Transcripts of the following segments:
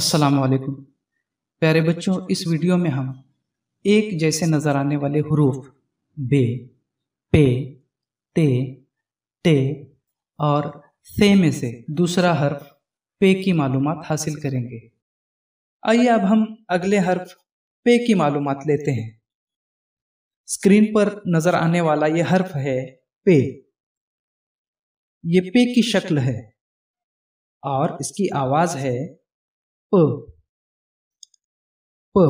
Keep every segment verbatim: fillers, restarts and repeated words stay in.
अस्सलाम वालेकुम प्यारे बच्चों, इस वीडियो में हम एक जैसे नज़र आने वाले हुरूफ बे, पे, ते, टे और से में से दूसरा हर्फ पे की मालूमात हासिल करेंगे। आइए अब हम अगले हर्फ पे की मालूमात लेते हैं। स्क्रीन पर नज़र आने वाला यह हर्फ है पे। ये पे की शक्ल है और इसकी आवाज है प। प।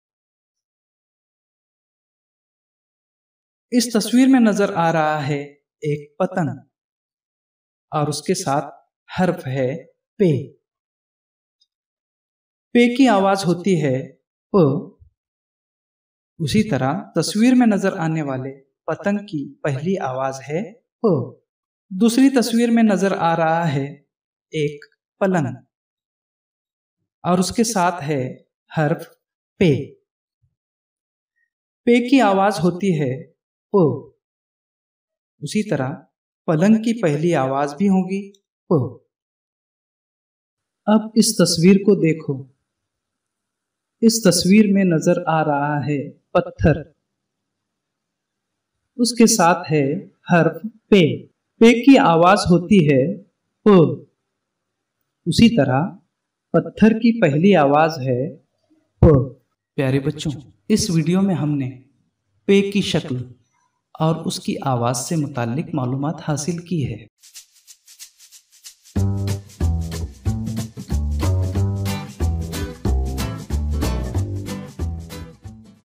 इस तस्वीर में नजर आ रहा है एक पतंग और उसके साथ हर्फ है पे। पे की आवाज होती है प। उसी तरह तस्वीर में नजर आने वाले पतंग की पहली आवाज है प। दूसरी तस्वीर में नजर आ रहा है एक पलंग और उसके साथ है हर्फ पे। पे की आवाज होती है प। उसी तरह पलंग की पहली आवाज भी होगी प। अब इस तस्वीर को देखो। इस तस्वीर में नजर आ रहा है पत्थर, उसके साथ है हर्फ पे। पे की आवाज होती है प। उसी तरह पत्थर की पहली आवाज है प। प्यारे बच्चों, इस वीडियो में हमने पे की शक्ल और उसकी आवाज से मुताल्लिक मालूमात हासिल की है।